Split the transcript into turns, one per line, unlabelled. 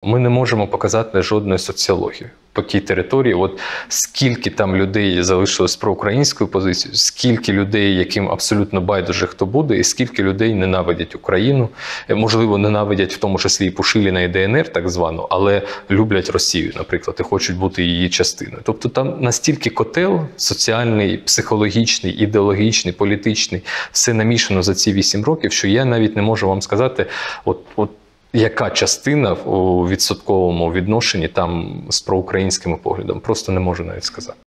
Ми не можемо показати жодної соціології по тій території. От скільки там людей залишилось проукраїнською позицією, скільки людей, яким абсолютно байдуже хто буде, і скільки людей ненавидять Україну, можливо, ненавидять в тому числі і Пушиліна, і ДНР так звану, але люблять Росію, наприклад, і хочуть бути її частиною. Тобто там настільки котел соціальний, психологічний, ідеологічний, політичний, все намішано за ці 8 років, що я навіть не можу вам сказати, яка частина у відсотковому відношенні там з проукраїнськими поглядами. Просто не можу навіть сказати.